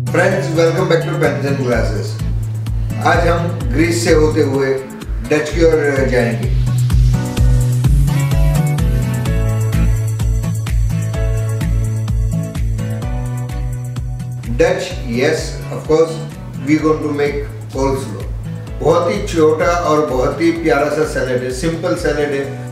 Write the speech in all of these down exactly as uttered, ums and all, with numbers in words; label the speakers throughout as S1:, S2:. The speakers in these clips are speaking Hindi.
S1: Friends, welcome back to pens and glasses. आज हम ग्रीस से होते हुए डच की ओर जाएंगे। Dutch, yes of course, we going to make coleslaw. बहुत ही छोटा और बहुत ही प्यारा सा सैलेड है, सिंपल सैलेड है।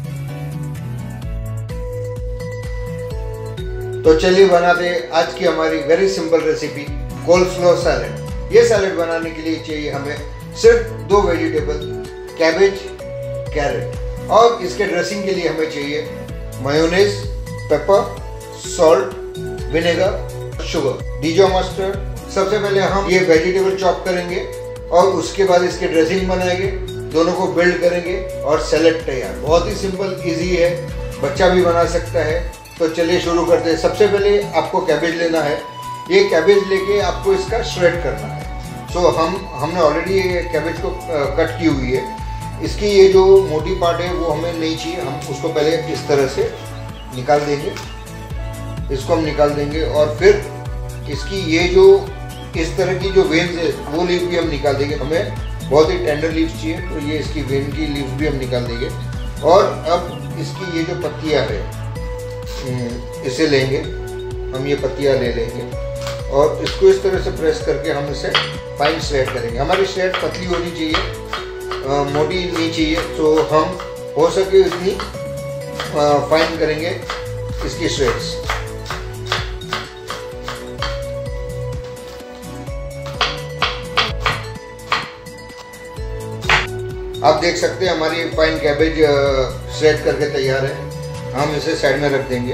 S1: तो चलिए बनाते हैं आज की हमारी very simple recipe coleslaw salad. ये सैलेड बनाने के लिए चाहिए हमें सिर्फ दो वेजिटेबल, कैबेज, कैरेट, और इसके ड्रेसिंग के लिए हमें चाहिए mayonnaise, pepper, salt, vinegar, sugar, Dijon mustard. सबसे पहले हम ये वेजिटेबल चॉप करेंगे और उसके बाद इसके ड्रेसिंग बनाएंगे, दोनों को बिल्ड करेंगे और सैलेड तैयार। बहुत ही सिंपल, इजी है, बच्चा भी बना सकता है। तो चलिए शुरू करते हैं। सबसे पहले आपको कैबेज लेना है। ये कैबेज लेके आपको इसका श्रेड करना है। सो so, हम हमने ऑलरेडी ये कैबेज को कट की हुई है। इसकी ये जो मोटी पार्ट है वो हमें नहीं चाहिए, हम उसको पहले इस तरह से निकाल देंगे। इसको हम निकाल देंगे और फिर इसकी ये जो इस तरह की जो वेन्स है वो लीफ भी हम निकाल देंगे। हमें बहुत ही टेंडर लीव्स चाहिए, तो ये इसकी वेन की लीफ भी हम निकाल देंगे। और अब इसकी ये जो पत्तियाँ है इसे लेंगे, हम ये पत्तियाँ ले लेंगे और इसको इस तरह से प्रेस करके हम इसे फाइन श्रेड करेंगे। हमारी श्रेड पतली होनी चाहिए, आ, मोटी नहीं चाहिए। तो हम हो सके इतनी फाइन करेंगे इसकी श्रेड्स। आप देख सकते हैं हमारी फाइन कैबेज श्रेड करके तैयार है। हम इसे साइड में रख देंगे।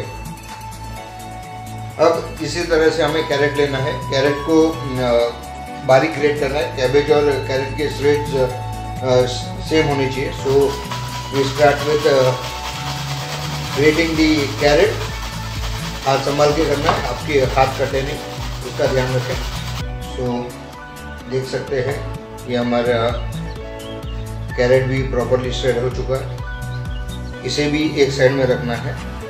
S1: अब इसी तरह से हमें कैरेट लेना है। कैरेट को बारीक ग्रेट करना है। कैबेज और कैरेट के श्रेड्स सेम होने चाहिए। So we start with grating the carrot. हाथ संभाल के करना है, आपके हाथ कटे नहीं, उसका ध्यान रखें। सो देख सकते हैं ये हमारा कैरेट भी प्रॉपरली श्रेड हो चुका है। इसे भी एक साइड में रखना है।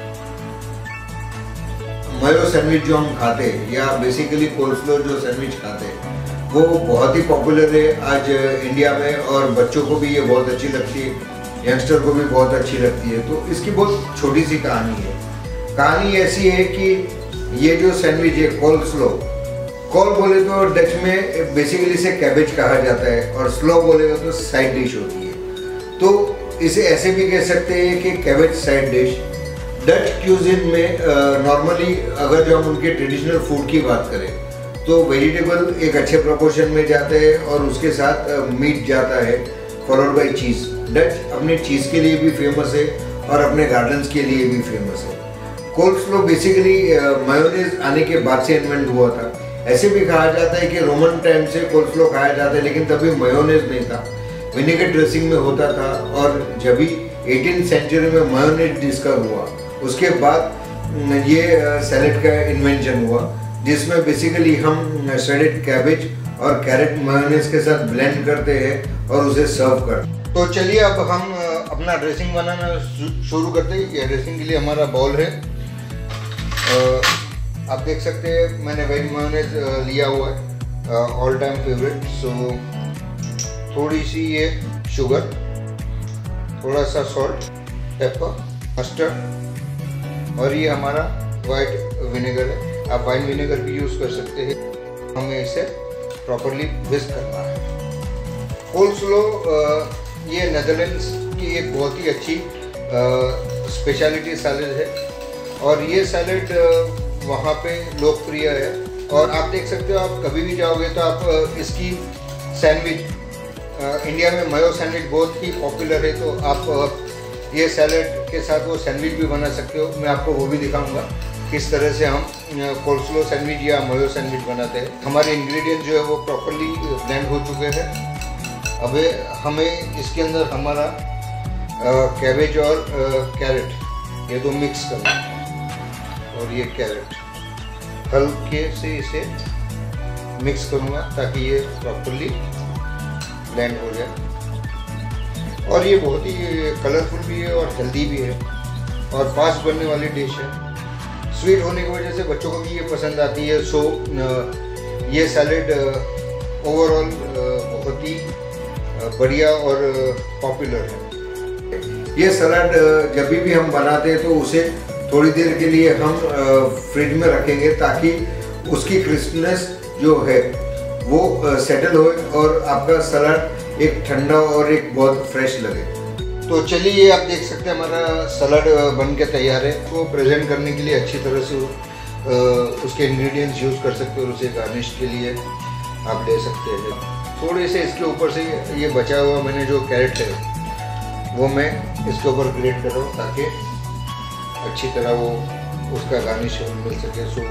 S1: मायो सैंडविच जो हम खाते हैं या बेसिकली कोल्स्लो जो सैंडविच खाते हैं वो बहुत ही पॉपुलर है आज इंडिया में, और बच्चों को भी ये बहुत अच्छी लगती है, यंगस्टर को भी बहुत अच्छी लगती है। तो इसकी बहुत छोटी सी कहानी है। कहानी ऐसी है कि ये जो सैंडविच है कोल्स्लो, कोल बोले तो डच में बेसिकली इसे कैबेज कहा जाता है और स्लो बोलेगा तो साइड डिश होती है। तो इसे ऐसे भी कह सकते हैं कि cabbage side dish. Dutch cuisine में नॉर्मली अगर जो हम उनके ट्रेडिशनल फूड की बात करें तो वेजिटेबल एक अच्छे प्रोपोर्शन में जाते हैं और उसके साथ मीट जाता है, फॉलोड बाय चीज़। डच अपने चीज़ के लिए भी फेमस है और अपने गार्डन्स के लिए भी फेमस है। कोल्स्लो बेसिकली मेयोनेज आने के बाद से इन्वेंट हुआ था। ऐसे भी कहा जाता है कि रोमन टाइम से कोल्स्लो खाया जाता है, लेकिन तभी मेयोनेज नहीं था, विनेगर ड्रेसिंग में होता था। और जब भी एटीन सेंचुरी में मेयोनेज डिस्कवर हुआ उसके बाद ये सैलेड का इन्वेंशन हुआ, जिसमें बेसिकली हम श्रेडेड कैबेज और कैरेट मेयोनेज के साथ ब्लेंड करते हैं और उसे सर्व करते हैं। तो चलिए अब हम अपना ड्रेसिंग बनाना शुरू करते हैं। ये ड्रेसिंग के लिए हमारा बाउल है। आप देख सकते हैं मैंने वेज मेयोनेज लिया हुआ है, ऑल टाइम फेवरेट। सो थोड़ी सी ये शुगर, थोड़ा सा सॉल्ट, पेपर, मस्टर्ड, और ये हमारा वाइट विनेगर है। आप वाइन विनेगर भी यूज़ कर सकते हैं। हमें इसे प्रॉपरली विस्क करना है। कोल्स्लो ये नेदरलैंड्स की एक बहुत ही अच्छी स्पेशलिटी सैलेड है और ये सैलेड वहाँ पे लोकप्रिय है। और आप देख सकते हो, आप कभी भी जाओगे तो आप इसकी सैंडविच, इंडिया में मयो सैंडविच बहुत ही पॉपुलर है, तो आप ये सैलेड के साथ वो सैंडविच भी बना सकते हो। मैं आपको वो भी दिखाऊंगा किस तरह से हम कोल्स्लो सैंडविच या मयो सैंडविच बनाते हैं। हमारे इंग्रेडिएंट जो है वो प्रॉपरली ब्लेंड हो चुके हैं। अब हमें इसके अंदर हमारा कैबेज और कैरेट ये दो मिक्स करना है। और ये कैरेट हल्के से इसे मिक्स करूँगा ताकि ये प्रॉपरली ब्लेंड हो जाए। और ये बहुत ही कलरफुल भी है और हेल्दी भी है और फास्ट बनने वाली डिश है। स्वीट होने की वजह से बच्चों को भी ये पसंद आती है। सो ये सैलेड ओवरऑल बहुत ही बढ़िया और पॉपुलर है। ये सलाद जब भी हम बनाते हैं तो उसे थोड़ी देर के लिए हम फ्रिज में रखेंगे ताकि उसकी क्रिस्पनेस जो है वो सेटल हो और आपका सलाद एक ठंडा और एक बहुत फ्रेश लगे। तो चलिए, आप देख सकते हैं हमारा सलाद बन के तैयार है। तो प्रेजेंट करने के लिए अच्छी तरह से उसके इंग्रेडिएंट्स यूज़ कर सकते हो और उसे गार्निश के लिए आप ले सकते हैं। थोड़े से इसके ऊपर से ये बचा हुआ मैंने जो कैरेट है वो मैं इसके ऊपर ग्रेट कर रहा हूँ ताकि अच्छी तरह वो उसका गार्निश मिल सके। सो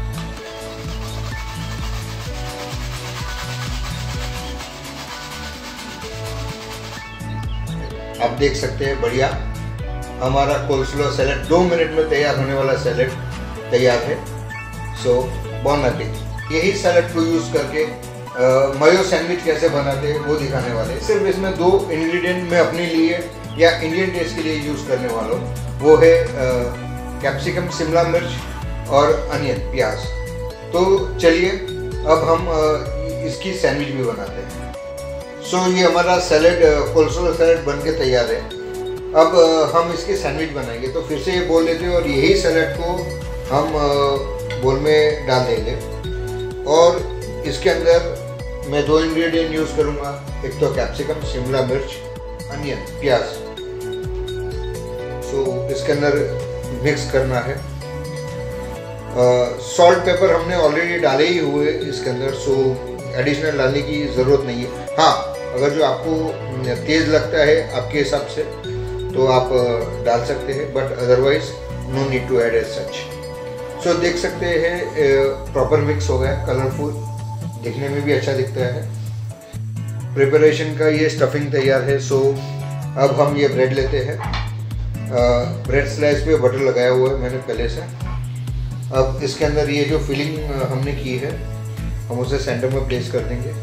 S1: आप देख सकते हैं बढ़िया हमारा कोल्स्लो सैलेड दो मिनट में तैयार होने वाला सैलेड तैयार है। सो बॉन एपेटिट। यही सैलेड को यूज़ करके मयो सैंडविच कैसे बनाते हैं वो दिखाने वाले। सिर्फ इसमें दो इंग्रेडिएंट मैं अपने लिए या इंडियन टेस्ट के लिए यूज़ करने वाला हूँ, वो है कैप्सिकम, शिमला मिर्च और अनियन, प्याज। तो चलिए अब हम आ, इसकी सैंडविच भी बनाते हैं। सो so, ये हमारा सैलेड कोल्स्लो सैलेड बन के तैयार है। अब आ, हम इसकी सैंडविच बनाएंगे। तो फिर से ये बोल लेते हैं और यही सैलेड को हम बोल में डाल देंगे और इसके अंदर मैं दो इंग्रेडिएंट यूज़ करूँगा। एक तो कैप्सिकम, शिमला मिर्च, अनियन, प्याज। सो so, इसके अंदर मिक्स करना है। सॉल्ट uh, पेपर हमने ऑलरेडी डाले ही हुए इसके अंदर, सो so, एडिशनल डालने की ज़रूरत नहीं है। हाँ, अगर जो आपको तेज़ लगता है आपके हिसाब से तो आप डाल सकते हैं, but otherwise no need to add as such. So देख सकते हैं प्रॉपर मिक्स हो गया, कलरफुल, दिखने में भी अच्छा दिखता है। प्रिपरेशन का ये स्टफिंग तैयार है। सो अब हम ये ब्रेड लेते हैं। ब्रेड स्लाइस पे बटर लगाया हुआ है मैंने पहले से। अब इसके अंदर ये जो फिलिंग हमने की है हम उसे सेंटर में प्लेस कर देंगे।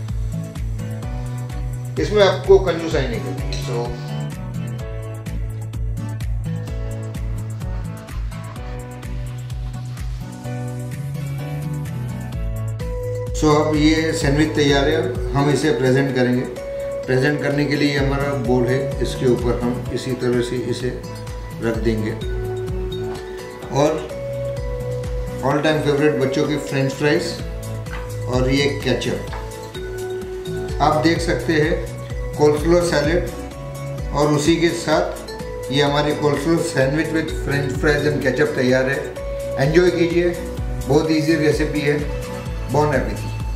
S1: इसमें आपको कंजूसाई नहीं करनी है। सो सो so, अब ये सैंडविच तैयार है। हम इसे प्रेजेंट करेंगे। प्रेजेंट करने के लिए हमारा बोल है, इसके ऊपर हम इसी तरह से इसे रख देंगे और ऑल टाइम फेवरेट बच्चों की फ्रेंच फ्राइज और ये केचप। आप देख सकते हैं कोल्स्लो सैलेड और उसी के साथ ये हमारी coleslaw sandwich with French fries and ketchup तैयार है। एंजॉय कीजिए, बहुत इजी रेसिपी है। बॉन एपेटिट।